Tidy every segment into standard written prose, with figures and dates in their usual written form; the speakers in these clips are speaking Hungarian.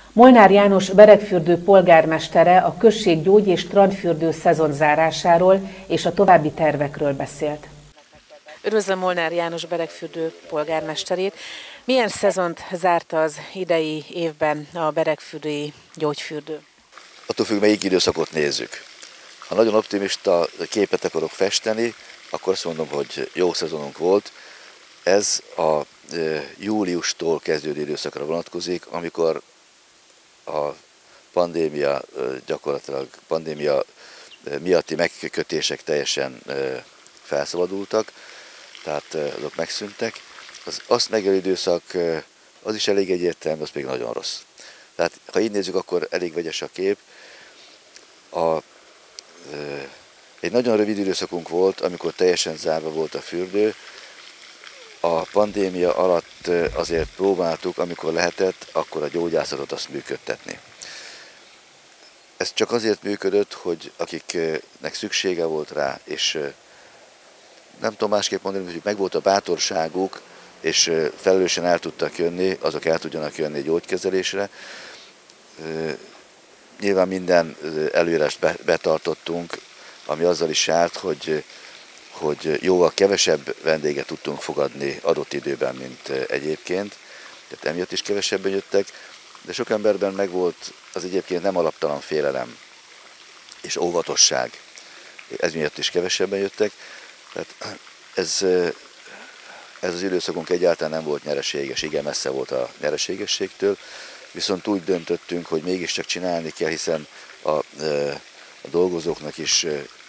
Molnár János Beregfürdő polgármestere a község gyógy- és strandfürdő szezon zárásáról és a további tervekről beszélt. Üdvözlöm Molnár János Beregfürdő polgármesterét. Milyen szezont zárt az idei évben a beregfürdői gyógyfürdő? Attól függ, melyik időszakot nézzük. Ha nagyon optimista képet akarok festeni, akkor azt mondom, hogy jó szezonunk volt. Ez a júliustól kezdődő időszakra vonatkozik, amikor a pandémia, gyakorlatilag pandémia miatti megkötések teljesen felszabadultak, tehát azok megszűntek. Az azt megelő időszak az is elég egyértelmű, az még nagyon rossz. Tehát ha így nézzük, akkor elég vegyes a kép. Egy nagyon rövid időszakunk volt, amikor teljesen zárva volt a fürdő. A pandémia alatt azért próbáltuk, amikor lehetett, akkor a gyógyászatot azt működtetni. Ez csak azért működött, hogy akiknek szüksége volt rá, és nem tudom másképp mondani, hogy megvolt a bátorságuk, és felelősen el tudtak jönni, azok el tudjanak jönni gyógykezelésre. Nyilván minden előírást betartottunk, ami azzal is járt, hogy jóval kevesebb vendéget tudtunk fogadni adott időben, mint egyébként. Tehát emiatt is kevesebben jöttek, de sok emberben megvolt az egyébként nem alaptalan félelem és óvatosság. Ez miatt is kevesebben jöttek. Tehát ez az időszakunk egyáltalán nem volt nyereséges, igen messze volt a nyereségességtől, viszont úgy döntöttünk, hogy mégiscsak csinálni kell, hiszen a dolgozóknak is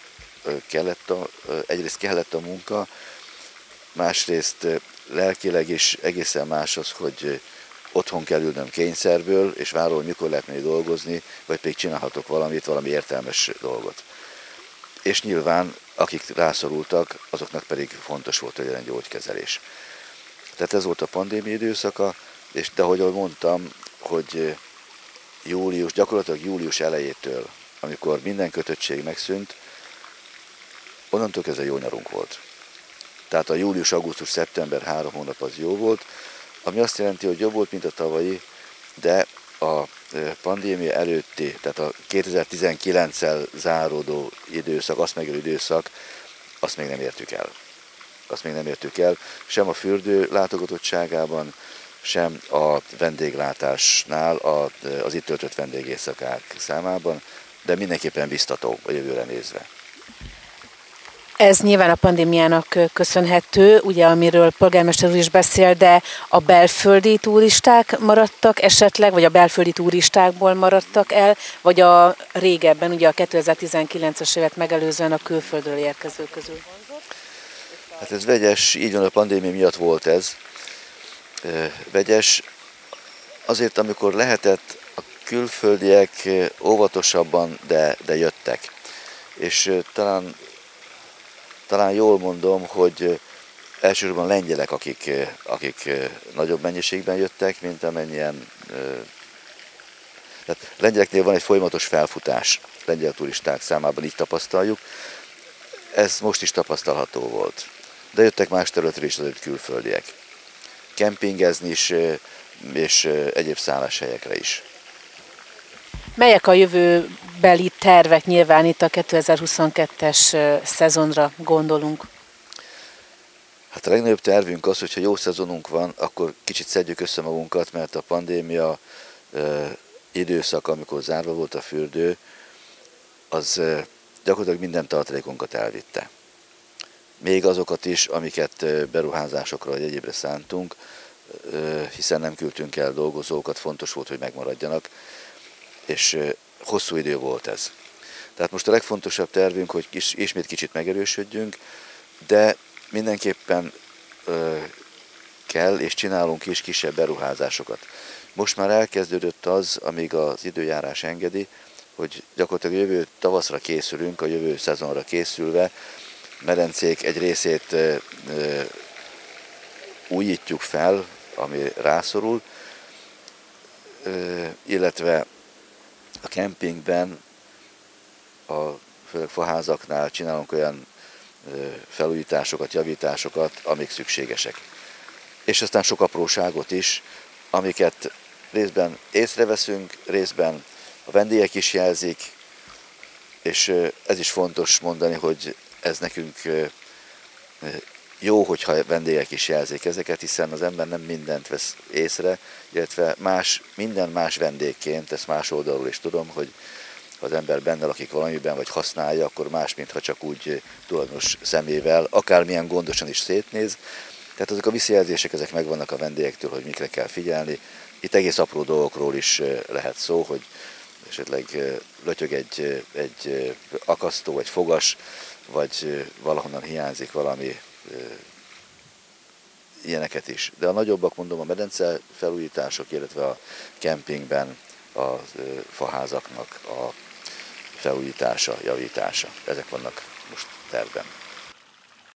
egyrészt kellett a munka, másrészt lelkileg is egészen más az, hogy otthon kell ülnöm kényszerből, és várom, hogy mikor lehet menni dolgozni, vagy pedig csinálhatok valami értelmes dolgot. És nyilván, akik rászorultak, azoknak pedig fontos volt, hogy legyen gyógykezelés. Tehát ez volt a pandémia időszaka, de ahogy mondtam, hogy gyakorlatilag július elejétől, amikor minden kötöttség megszűnt, onnantól kezdve jó nyarunk volt. Tehát a július, augusztus, szeptember 3 hónap az jó volt, ami azt jelenti, hogy jobb volt, mint a tavalyi, de a pandémia előtti, tehát a 2019-el záródó időszak, azt megelő időszak, azt még nem értük el. Azt még nem értük el, sem a fürdő látogatottságában, sem a vendéglátásnál, az itt töltött vendégéjszakák számában, de mindenképpen biztató a jövőre nézve. Ez nyilván a pandémiának köszönhető, ugye amiről polgármester úr is beszél, de a belföldi turisták maradtak esetleg, vagy a belföldi turistákból maradtak el, vagy a régebben, ugye a 2019-es évet megelőzően a külföldről érkezők közül? Hát ez vegyes, így van, a pandémia miatt volt ez vegyes. Azért, amikor lehetett, a külföldiek óvatosabban, de jöttek. És talán jól mondom, hogy elsősorban lengyelek, akik nagyobb mennyiségben jöttek, mint amennyien. Tehát lengyeleknél van egy folyamatos felfutás, lengyel turisták számában így tapasztaljuk. Ez most is tapasztalható volt. De jöttek más területről is az külföldiek. Kempingezni is, és egyéb szálláshelyekre is. Melyek a jövőbeli tervek, nyilván itt a 2022-es szezonra gondolunk? Hát a legnagyobb tervünk az, hogyha jó szezonunk van, akkor kicsit szedjük össze magunkat, mert a pandémia időszak, amikor zárva volt a fürdő, az gyakorlatilag minden tartalékunkat elvitte. Még azokat is, amiket beruházásokra vagy egyébre szántunk, hiszen nem küldtünk el dolgozókat, fontos volt, hogy megmaradjanak, és hosszú idő volt ez. Tehát most a legfontosabb tervünk, hogy ismét kicsit megerősödjünk, de mindenképpen kell és csinálunk is kisebb beruházásokat. Most már elkezdődött az, amíg az időjárás engedi, hogy gyakorlatilag a jövő tavaszra készülünk, a jövő szezonra készülve, medencék egy részét újítjuk fel, ami rászorul, illetve a kempingben, főleg faházaknál csinálunk olyan felújításokat, javításokat, amik szükségesek. És aztán sok apróságot is, amiket részben észreveszünk, részben a vendégek is jelzik, és ez is fontos mondani, hogy ez nekünk jó, hogyha vendégek is jelzik ezeket, hiszen az ember nem mindent vesz észre, illetve minden más vendégként, ezt más oldalról is tudom, hogy ha az ember benne lakik valamiben, vagy használja, akkor más, mintha csak úgy tulajdonos szemével, akármilyen gondosan is szétnéz. Tehát azok a visszajelzések, ezek megvannak a vendégektől, hogy mikre kell figyelni. Itt egész apró dolgokról is lehet szó, hogy esetleg lötyög egy akasztó, egy fogas, vagy valahonnan hiányzik valami, ilyeneket is. De a nagyobbak, mondom, a medence felújítások, illetve a kempingben a faházaknak a felújítása, javítása. Ezek vannak most tervben.